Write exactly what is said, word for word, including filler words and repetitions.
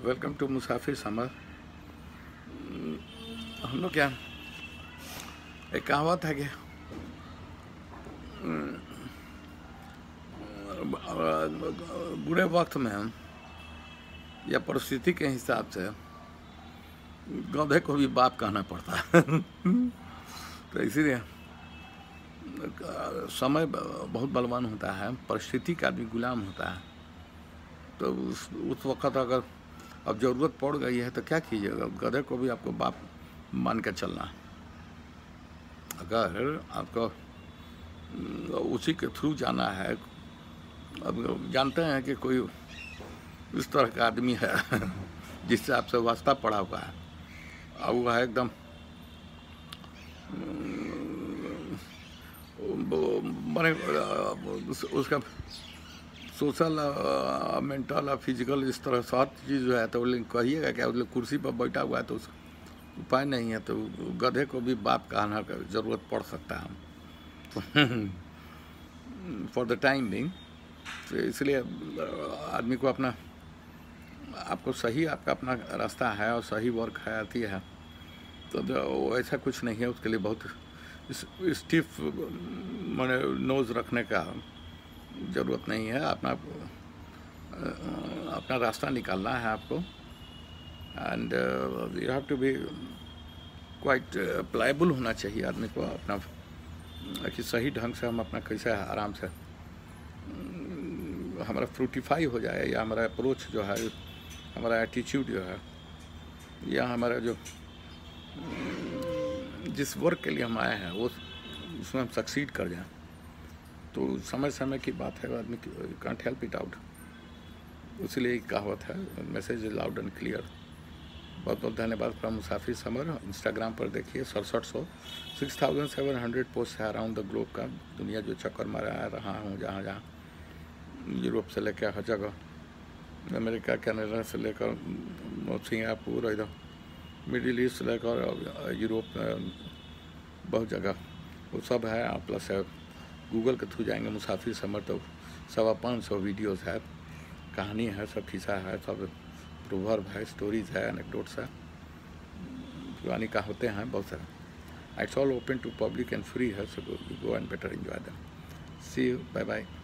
Welcome to Musafir summer. हम लोग क्या एक कहावत है कि बुरे वक्त में या परिस्थिति के हिसाब से गधे को भी बाप कहना पड़ता है। तो इसीलिए समय बहुत बलवान होता है, परिस्थिति का भी गुलाम होता है। तो उस उस वक़्त अगर अब ज़रूरत पड़ गई है तो क्या कीजिएगा, गधे को भी आपको बाप मान के चलना। अगर आपको उसी के थ्रू जाना है, अब जानते हैं कि कोई इस तरह का आदमी है जिससे आपसे वास्ता पड़ा हुआ है, और वो है एकदम माने उसका सोशल मेंटल और फिजिकल इस तरह सब चीज़ जो है, तो कहिएगा क्या मतलब कुर्सी पर बैठा हुआ है तो उस उपाय नहीं है, तो गधे को भी बाप कहना का ज़रूरत पड़ सकता है फॉर द टाइम बिंग। तो इसलिए आदमी को अपना आपको सही आपका अपना रास्ता है और सही वर्क है आती है, तो ऐसा कुछ नहीं है उसके लिए बहुत स्टिफ माने नोज़ रखने का ज़रूरत नहीं है। अपना अपना रास्ता निकालना है आपको, and you have to be quite pliable होना चाहिए आदमी को अपना, कि सही ढंग से हम अपना कैसे आराम से हमारा फ्रूटिफाई हो जाए, या हमारा अप्रोच जो है, हमारा एटीट्यूड जो है, या हमारा जो जिस वर्क के लिए हम आए हैं वो उसमें हम सक्सीड कर जाएं। तो समय समय की बात है, आदमी कांट हेल्प इट आउट। इसलिए एक कहावत है, message is loud and clear. बहुत बहुत धन्यवाद फ्रॉम मुसाफिर समर। इंस्टाग्राम पर देखिए सड़सठ सौ six thousand seven hundred post है अराउंड द ग्लोब का, दुनिया जो चक्कर मारा रहा हूँ, जहाँ जहाँ यूरोप से लेकर हर जगह, अमेरिका कनाडा से लेकर सिंगापुर, इधर मिडिल ईस्ट से लेकर यूरोप, बहुत जगह वो सब है। प्लस गूगल के थ्रू जाएंगे मुसाफिर समर तो सवा पाँच सौ वीडियोज़ है, कहानी है, सब खिस्सा है, सब प्रोवर्ब है, स्टोरीज है, एनेक्डोट्स है, पुरानी कहावतें हैं बहुत सारा। It's all open to public and free है, so go and better enjoy them. See you, bye bye.